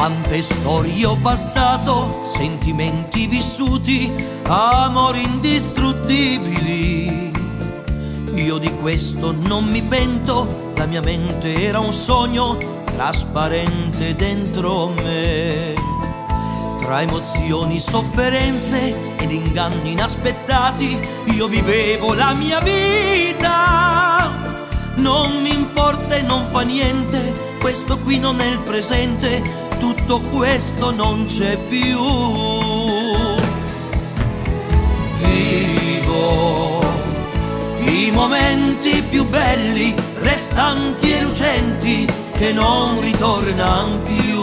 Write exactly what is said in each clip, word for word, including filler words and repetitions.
Quante storie ho passato, sentimenti vissuti, amori indistruttibili. Io di questo non mi pento, la mia mente era un sogno trasparente dentro me. Tra emozioni, sofferenze ed inganni inaspettati, io vivevo la mia vita. Non mi importa e non fa niente, questo qui non è il presente, tutto questo non c'è più. Vivo i momenti più belli, restanti e lucenti, che non ritornano più.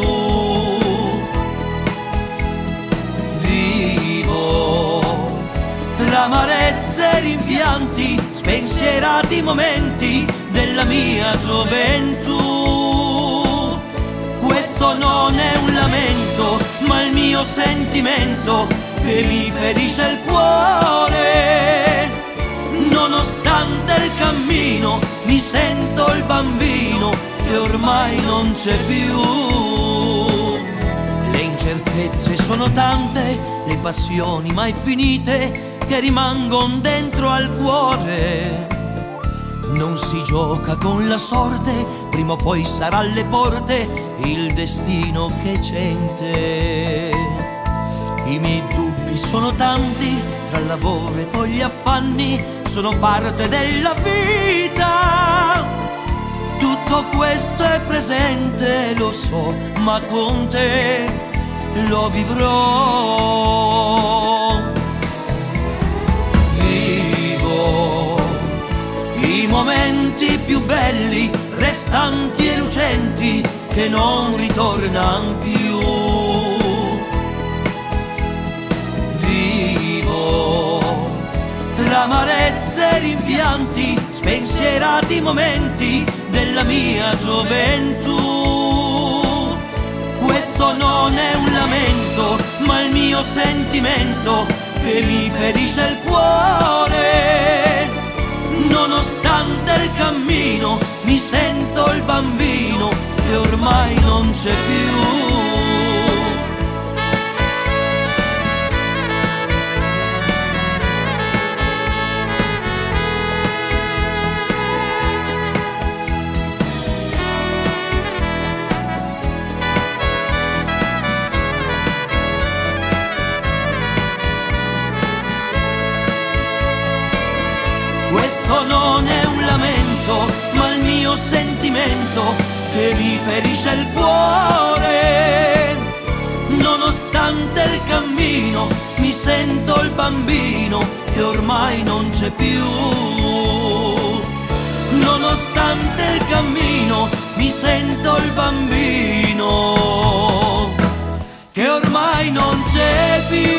Vivo tra amarezze e rimpianti, spensierati momenti della mia gioventù. Questo non è un lamento, ma il mio sentimento che mi ferisce il cuore. Nonostante il cammino, mi sento il bambino che ormai non c'è più. Le incertezze sono tante, le passioni mai finite che rimangono dentro al cuore. Non si gioca con la sorte, prima o poi sarà alle porte il destino che cente. I miei dubbi sono tanti, tra il lavoro e poi gli affanni, sono parte della vita. Tutto questo è presente, lo so, ma con te lo vivrò. Vivo i momenti più belli, restanti e lucenti, che non ritornano più. Vivo tra amarezze e rimpianti, spensierati momenti della mia gioventù. Questo non è un lamento, ma il mio sentimento che mi ferisce il cuore. Nonostante il cammino, mi sento il bambino che ormai non c'è più. Questo non è un lamento, ma il mio sentimento che mi ferisce il cuore. Nonostante il cammino, mi sento il bambino che ormai non c'è più. Nonostante il cammino, mi sento il bambino che ormai non c'è più.